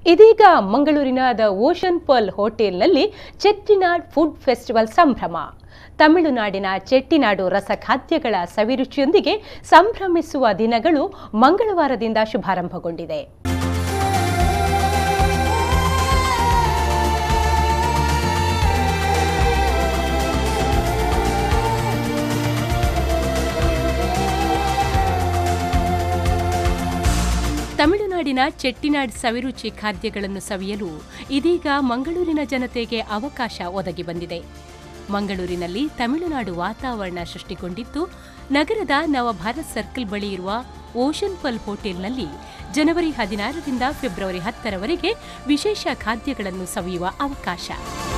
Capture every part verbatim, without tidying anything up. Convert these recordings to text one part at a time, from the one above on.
ಇದೀಗ ಮಂಗಳೂರಿನ the ocean pearl ಹೋಟೆಲ್ನಲ್ಲಿ ಚೆಟ್ಟಿನಾಡ್ ಫುಡ್ ಫೆಸ್ಟಿವಲ್ ಸಂಭ್ರಮ. ತಮಿಳುನಾಡಿನ ಚೆಟ್ಟಿನಾಡು ರಸಖಾದ್ಯಗಳ ಸವಿರುಚಿಯೊಂದಿಗೆ ಸಂಭ್ರಮಿಸುವ ದಿನಗಳು ಮಂಗಳವಾರದಿಂದ ಶುಭಾರಂಭಗೊಂಡಿದೆ. ತಮಿಳುನಾಡಿನ ಚೆಟ್ಟಿನಾಡ್ ಸವಿರುಚಿ ಖಾದ್ಯಗಳನ್ನು ಸವಿಯಲು ಇದೀಗ ಮಂಗಳೂರಿನ ಜನತೆಗೆ ಅವಕಾಶ ಒದಗಿ ಬಂದಿದೆ. ಮಂಗಳೂರಿನಲ್ಲಿ ತಮಿಳುನಾಡು ವಾತಾವರಣ ಸೃಷ್ಟಿಗೊಂಡಿದ್ದು, ನಗರದ ನವಭಾರತ್ ಸರ್ಕಲ್ ಬಳಿ ಇರುವ ಓಷನ್ ಪರ್ಲ್ ಹೋಟೆಲ್ನಲ್ಲಿ ಜನವರಿ ಹದಿನಾರರಿಂದ ಫೆಬ್ರವರಿ ಹತ್ತರವರೆಗೆ ವಿಶೇಷ ಖಾದ್ಯಗಳನ್ನು ಸವಿಯುವ ಅವಕಾಶ.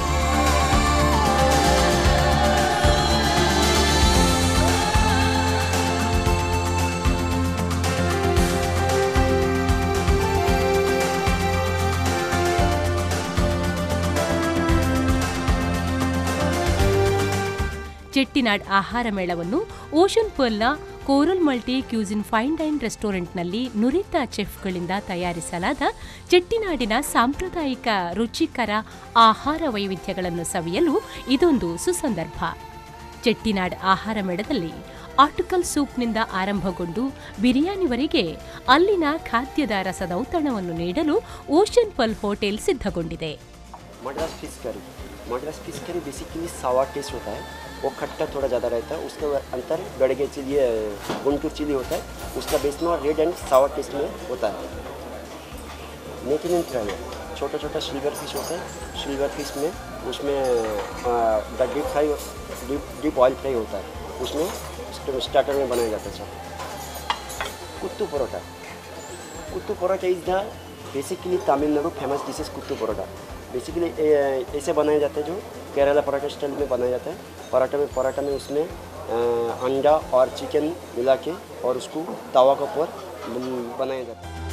ಚೆಟ್ಟಿನಾಡ್ ಆಹಾರ ಮೇಳವನ್ನು ಓಷನ್ ಪರ್ಲ್ನ coral multi cuisine fine dine ರೆಸ್ಟೋರೆಂಟ್ನಲ್ಲಿ ನುರಿತ ಚೆಫ್ಗಳಿಂದ ತಯಾರಿಸಲಾದ ಚೆಟ್ಟಿನಾಡಿನ ಸಾಂಪ್ರದಾಯಿಕ ರುಚಿಕರ ಆಹಾರ ವೈವಿಧ್ಯಗಳನ್ನು ಸವಿಯಲು ಇದೊಂದು ಸುಸಂದರ್ಭ. ಚೆಟ್ಟಿನಾಡ್ ಆಹಾರ ಮೇಳದಲ್ಲಿ ಆಟುಕಲ್ ಸೂಪ್ನಿಂದ ಆರಂಭಗೊಂಡು ಬಿರಿಯಾನಿವರೆಗೆ ಅಲ್ಲಿನ ಖಾದ್ಯದ ರಸದೌತಣವನ್ನು ನೀಡಲು ಓಷನ್ ಪರ್ಲ್ ಹೋಟೆಲ್ ಸಿದ್ಧಗೊಂಡಿದೆ. मद्रास फिश करी बेसिकली सावा टेस्ट होता है, वो खट्टा थोड़ा ज़्यादा रहता है. उसके अंतर गड़गे चिली गुंटूर चिली होता है, उसका बेस में रेड एंड सावा टेस्ट में होता है. नेकिन एंड फ्राई छोटा छोटा सिल्वर फिश होता है. सिल्वर फिश में उसमें deep fry deep deep oil fry होता है. उसमें स्टार्टर में बनाया जाता है. Kothu parotta kothu parotta is the basically Tamil Nadu famous dishes. Kothu parotta basically ऐसे बनाया जाता है जो केरला पराठा स्टाइल में बनाया जाता है. पराठा में पराठा में उसमें अंडा और चिकन मिला के और उसको तवा के ऊपर बनाया जाता है.